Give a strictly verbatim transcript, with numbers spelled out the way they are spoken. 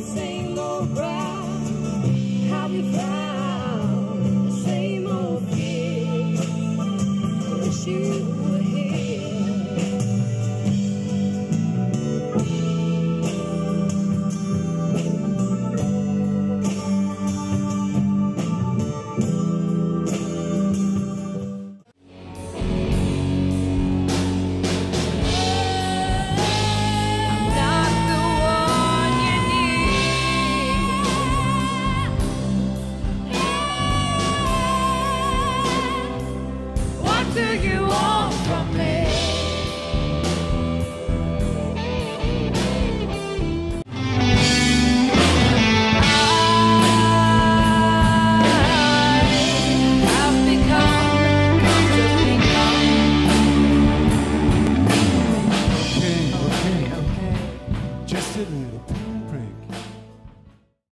same old ground. Have you found the same old fear? Wish you were here. What do you want from me? I've become comfortably numb. Okay, okay, okay. Just a little bit.